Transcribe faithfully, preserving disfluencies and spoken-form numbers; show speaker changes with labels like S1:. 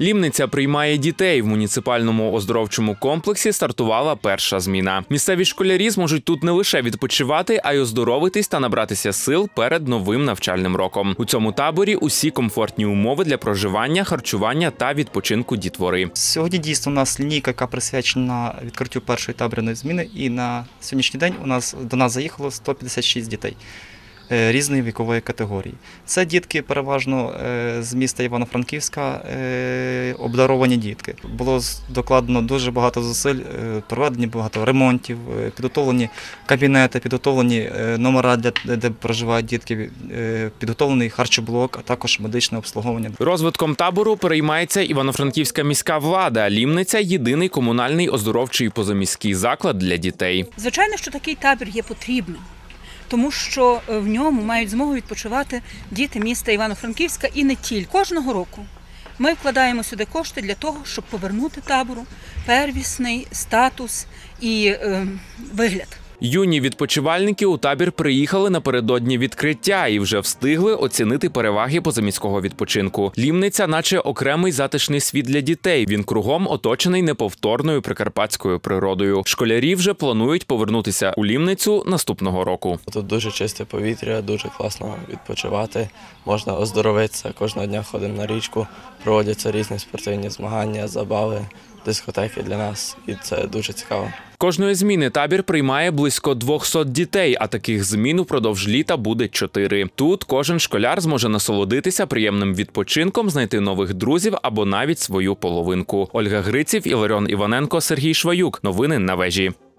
S1: Лімниця приймає дітей. В муніципальному оздоровчому комплексі стартувала перша зміна. Місцеві школярі зможуть тут не лише відпочивати, а й оздоровитись та набратися сил перед новим навчальним роком. У цьому таборі усі комфортні умови для проживання, харчування та відпочинку дітвори.
S2: Сьогодні дійсно у нас лінійка, яка присвячена відкриттю першої табірної зміни, і на сьогоднішній день у нас до нас заїхало сто п'ятдесят шість дітей різної вікової категорії. Це дітки переважно з міста Івано-Франківська, обдаровані дітки. Було докладено дуже багато зусиль, проведені багато ремонтів, підготовлені кабінети, підготовлені номера, де проживають дітки, підготовлений харчоблок, а також медичне обслуговування.
S1: Розвитком табору переймається Івано-Франківська міська влада. Лімниця – єдиний комунальний оздоровчий позаміський заклад для дітей.
S3: Звичайно, що такий табір є потрібним, тому що в ньому мають змогу відпочивати діти міста Івано-Франківська і не тільки. Кожного року ми вкладаємо сюди кошти для того, щоб повернути табору первісний статус і е, вигляд.
S1: Юні відпочивальники у табір приїхали напередодні відкриття і вже встигли оцінити переваги позаміського відпочинку. Лімниця – наче окремий затишний світ для дітей. Він кругом оточений неповторною прикарпатською природою. Школярі вже планують повернутися у Лімницю наступного року.
S4: Тут дуже чисте повітря, дуже класно відпочивати, можна оздоровитися. Кожного дня ходимо на річку, проводяться різні спортивні змагання, забави, дискотеки для нас, і це дуже цікаво.
S1: Кожної зміни табір приймає близько двохсот дітей, а таких змін упродовж літа буде чотири. Тут кожен школяр зможе насолодитися приємним відпочинком, знайти нових друзів або навіть свою половинку. Ольга Гриців, Іларіон Іваненко, Сергій Шваюк. Новини на вежі.